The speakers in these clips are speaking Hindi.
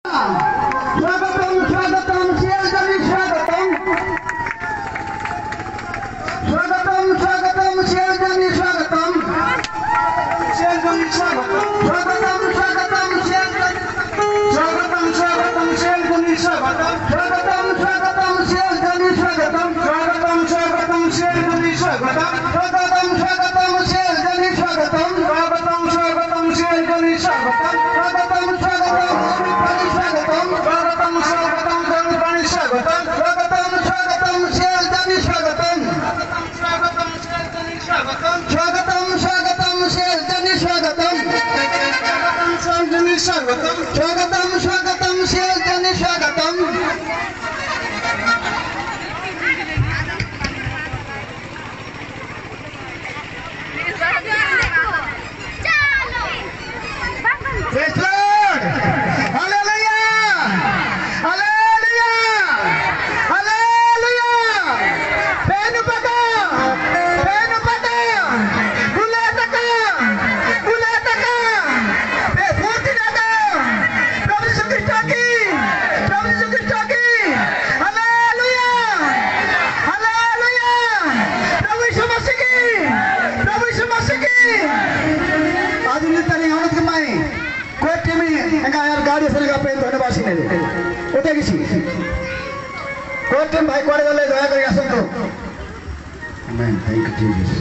स्वागतम स्वागतम शेरजनी स्वागतम स्वागतम स्वागतम शेरजनी स्वागतम शेरजनी स्वागतम स्वागतम स्वागतम शेरजनी स्वागतम स्वागतम शेरजनी स्वागतम स्वागतम स्वागतम शेरजनी स्वागतम स्वागतम स्वागतम शेरजनी स्वागतम स्वागतम स्वागतम शेरजनी स्वागतम स्वागतम स्वागतम शेरजनी स्वागतम स्वागतम स्वागतम स्वागतम स्वागतम स्वागतम गणपति स्वागतम स्वागतम स्वागतम शेरजनी स्वागतम स्वागतम शेरजनी स्वागतम स्वागतम स्वागतम शेरजनी स्वागतम स्वागतम स्वागतम स्वागतम शेरजनी स्वागतम Praise the Lord! Hallelujah! Hallelujah! Hallelujah! Penu pada! Gulataka! Purti dada! Prabhu Yesu Kristo ki! Hallelujah! Hallelujah! Prabhu Yesu Masih ki! आज इन तरी औरत के माई कोई टीम एका यार गाड़ी से लगा पे धन्यवाद सिने उठे किसी कोई टीम भाई कोड़े गले दया करके आसन तो आमेन थैंक यू जीसस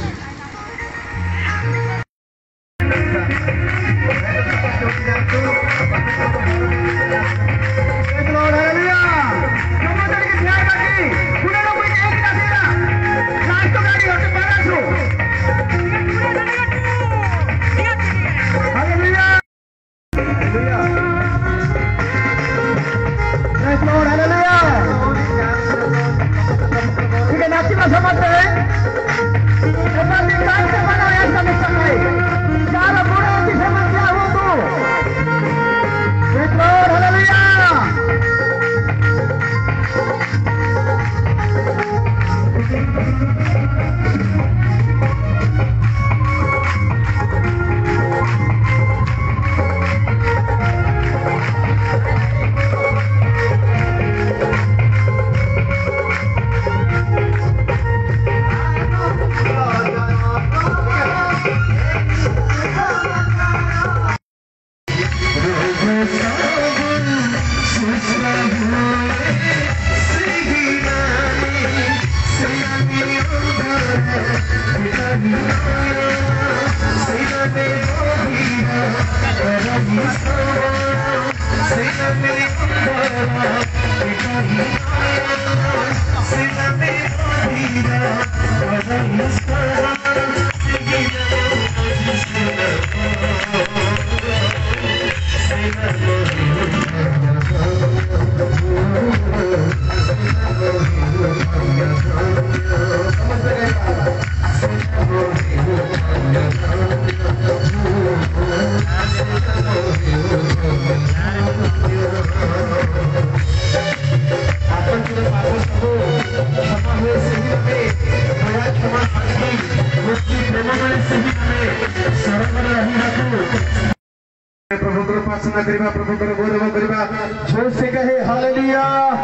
प्रभु गौरव करवा जोर से कहे हालेलुया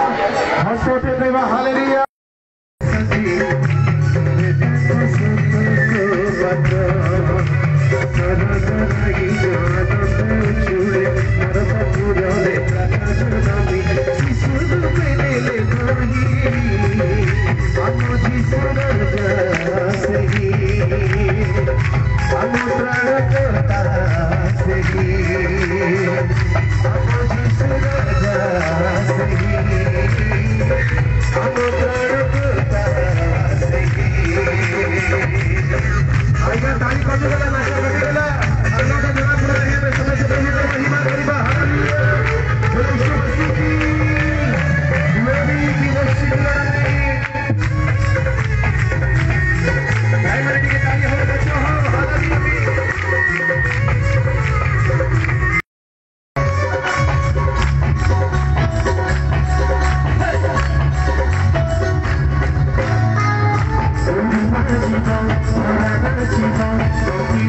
हंसते कहवा हालेलुया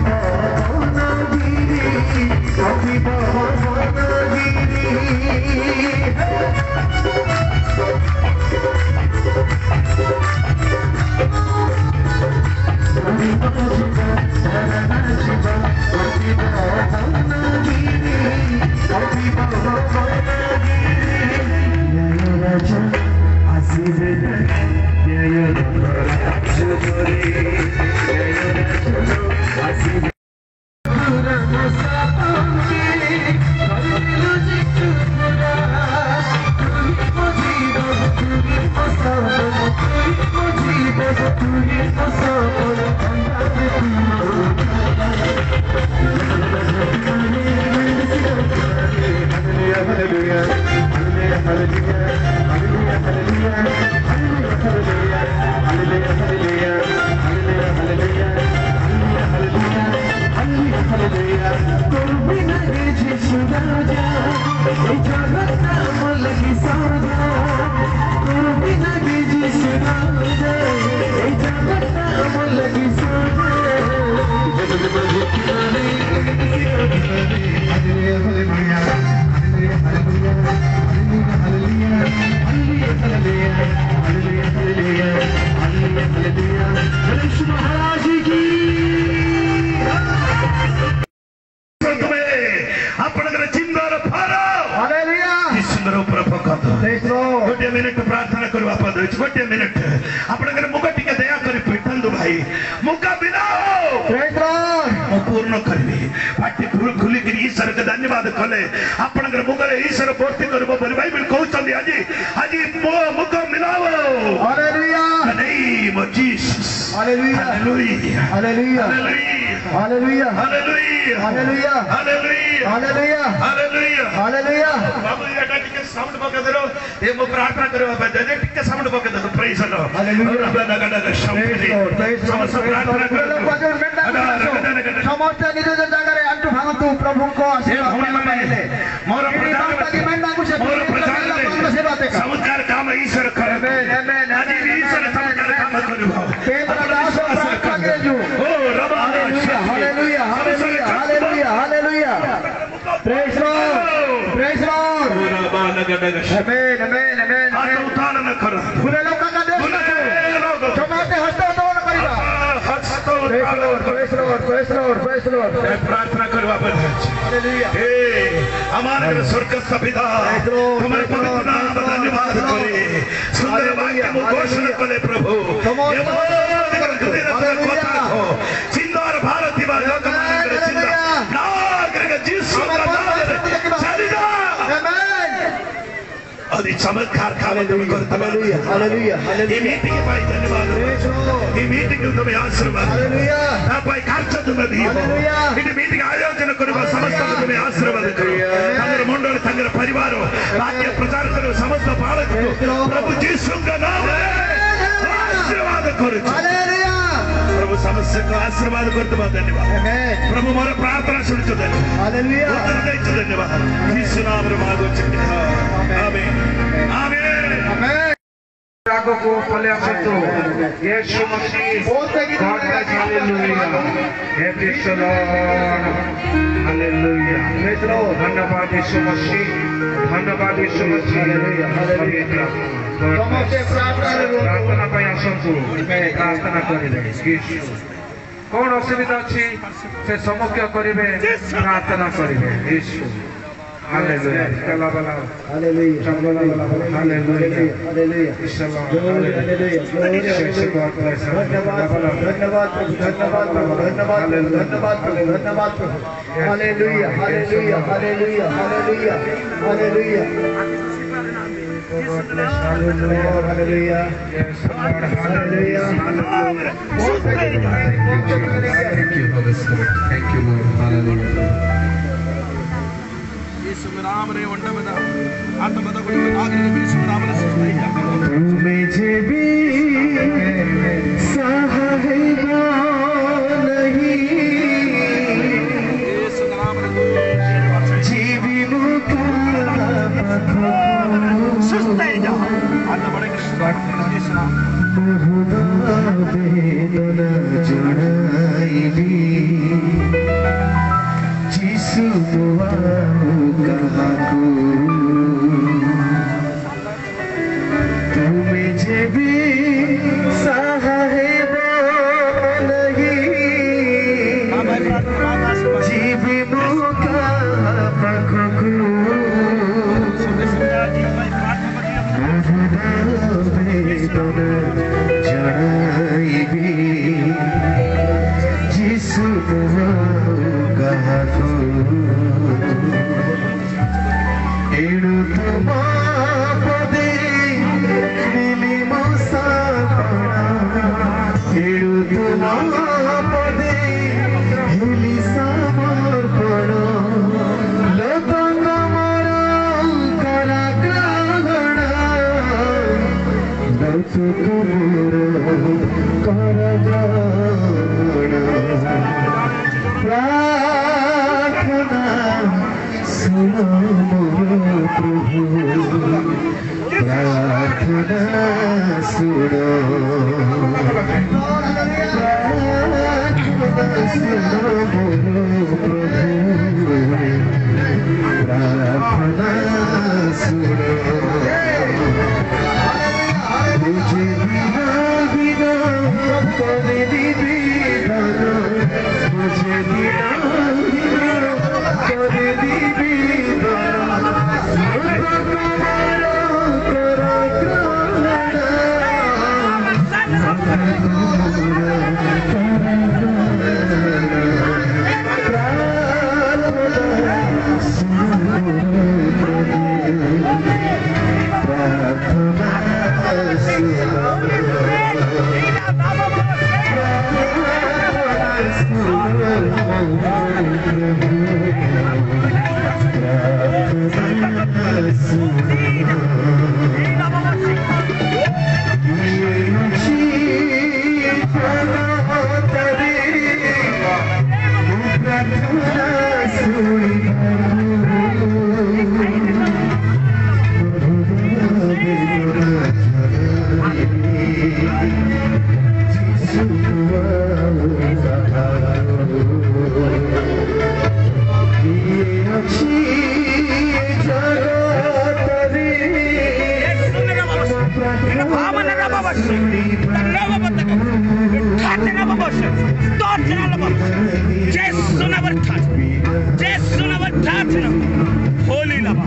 Happy birthday, गोटे मिनिट प्रार्थना करवा पद गोटे मिनिट आपन मुख टिके दया कर पिटंदु भाई मुख बिना पूर्ण करबी पाटी खुली कर ईश्वर के धन्यवाद कले आपन मुख ईश्वर पूर्ति करबो बोली बाइबल कहउछंदी आजी आजी मुख मिलाओ hallelujah name of Jesus hallelujah hallelujah hallelujah hallelujah hallelujah hallelujah hallelujah hallelujah hallelujah hallelujah बाबू एटा टिके साउंड बके देरो ए मो प्रार्थना करबा बजे टिके साउंड बके देरो प्रेज लो हालेलुया गडगड शब्द समस्त प्रार्थना करो समस्त निज जगह अंटू भागतु प्रभु को आशीर्वाद पाइले मोर प्रचार समुद्र काम ईश्वर करे आमेन आज ईश्वर समुद्र काम करबो पेत्र दास प्रार्थना करेजु ओ रबा hallelujah hallelujah hallelujah hallelujah praise Lord praise Lord रबा गडगड आमेन आमेन आमेन हाथ उठान करो पूरे लोक का देश समाते हस्त उठान करिबा praise Lord praise Lord praise Lord praise Lord प्रार्थना करवा बजे हालेलुया हे हमारे स्वर्गस्थ पिता तुम्हारे पवित्र नाम धन्यवाद करे सुंदर वाक्य को घोषणा करे प्रभु ये सिंदूर भारत दिवा लोकमान्य सिंदूर नागरिक जीसु का नाम चलिदा आमेन अदि चमत्कार काम तुम करते हालेलुया हालेलुया ये मीटिंग पाई धन्यवाद ये मीटिंग तुम्हें आशीर्वाद हालेलुया ना पाई खर्च तुम्हें दियो हालेलुया ये मीटिंग आयोजन करबा समस्त तुम्हें आशीर्वाद करो तंगर मंडल तंगर परिवार वाक्य प्रचार करो समस्त बालक प्रभु यीशु का नाम आशीर्वाद करो हालेलुया प्रभु समस्त को आशीर्वाद करते बा धन्यवाद आमेन प्रभु मोर प्रार्थना सुनितो धन्यवाद हालेलुया उत्तर देतो धन्यवाद यीशु नाम रे मांगो चिकित्सा आमेन आमेन आमेन रागो को फले आपतो यीशु मसीह हालेलुया हे praise Lord hallelujah praise Lord धन्यवाद यीशु मसीह धन्यवाद यीशु मसीह हालेलुया हालेलुया समस्त प्रार्थना पाई आसंतु प्रार्थना करिले यीशु कौन असुविधा अछि से समक्ष करिवे प्रार्थना करिवे यीशु हालेलुया कला बला हालेलुया हालेलुया हालेलुया हालेलुया धन्यवाद धन्यवाद धन्यवाद धन्यवाद धन्यवाद hallelujah hallelujah hallelujah hallelujah hallelujah hallelujah Thank you, Lord. Hallelujah. राम रे वंडा बदा आत्म बदा को नागरिक यीशु नाम से सुनाई मुझे भी सहाय नहीं यीशु नाम रे जीवी मुका सुस्ते जा आत्म बड़े कृष्ण यीशु नाम वेदना जड़ाईली जीसु कहाको तुम्हें जे भी सहाय नहीं जीवी मुका पखको वेदना जड़ाईली Holy Lava.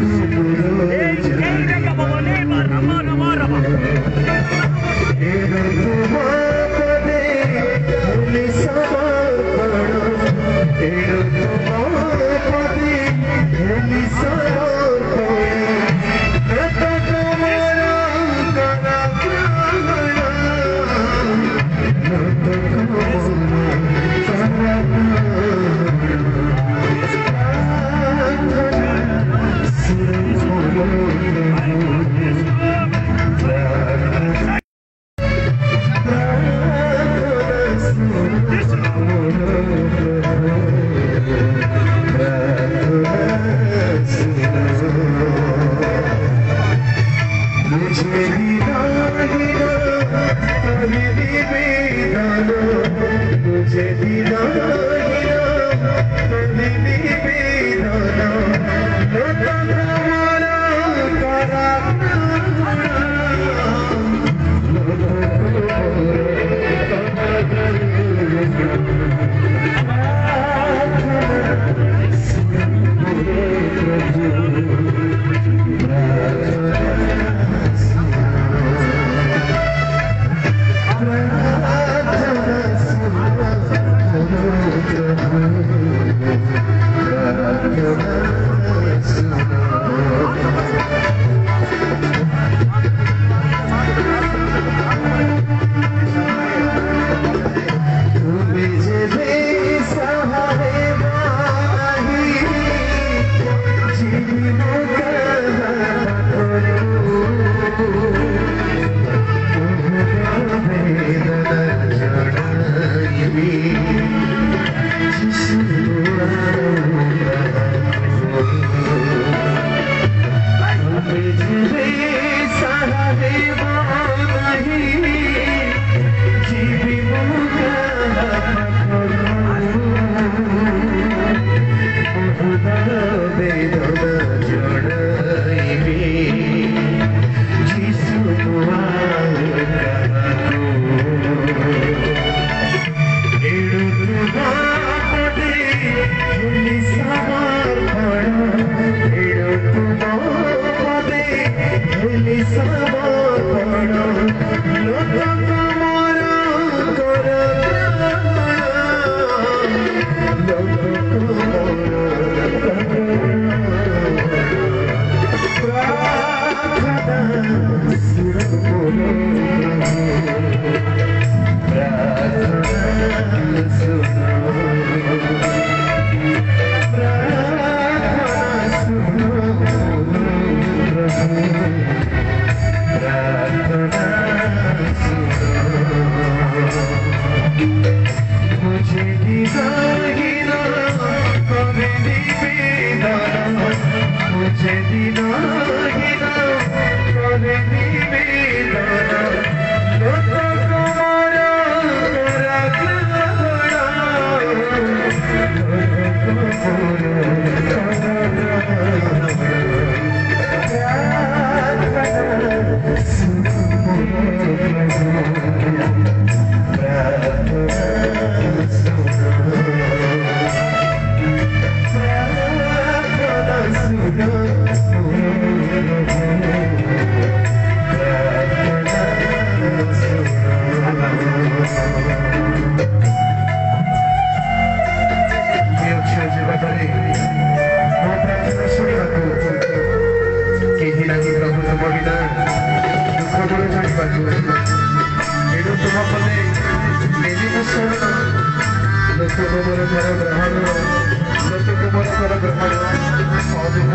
ପଦେ ମିଳିମିଶ ଲୋକ ତୁମର କର ଗ୍ରହଣ ଲୋକ ତୁମର କର ଗ୍ରହଣ ଅଧୁନା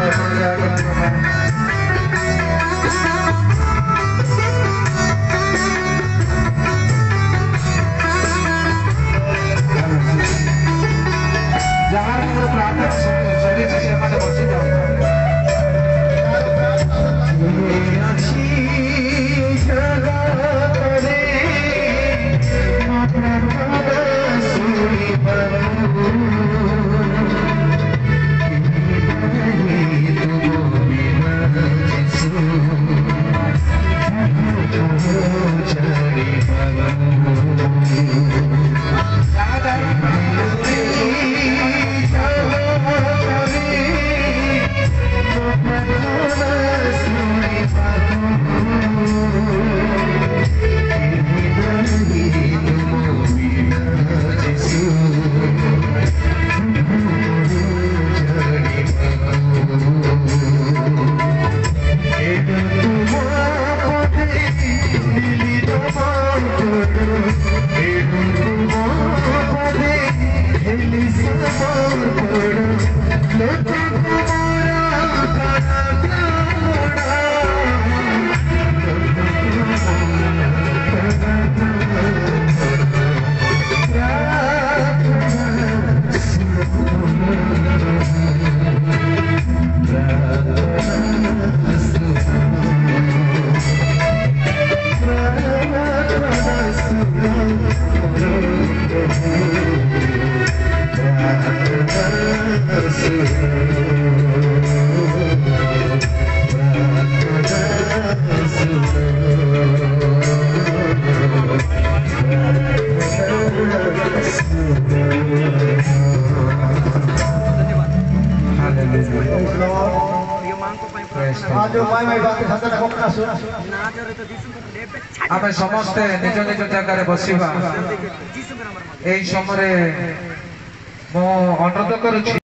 ଯାହାର ମୋର ପ୍ରାର୍ଥନା ସରିଛି ସେମାନେ ବସିଯାଉ आमे समस्ते निज निज जगह बसिबा एई समय मो अनुरोध करूछि।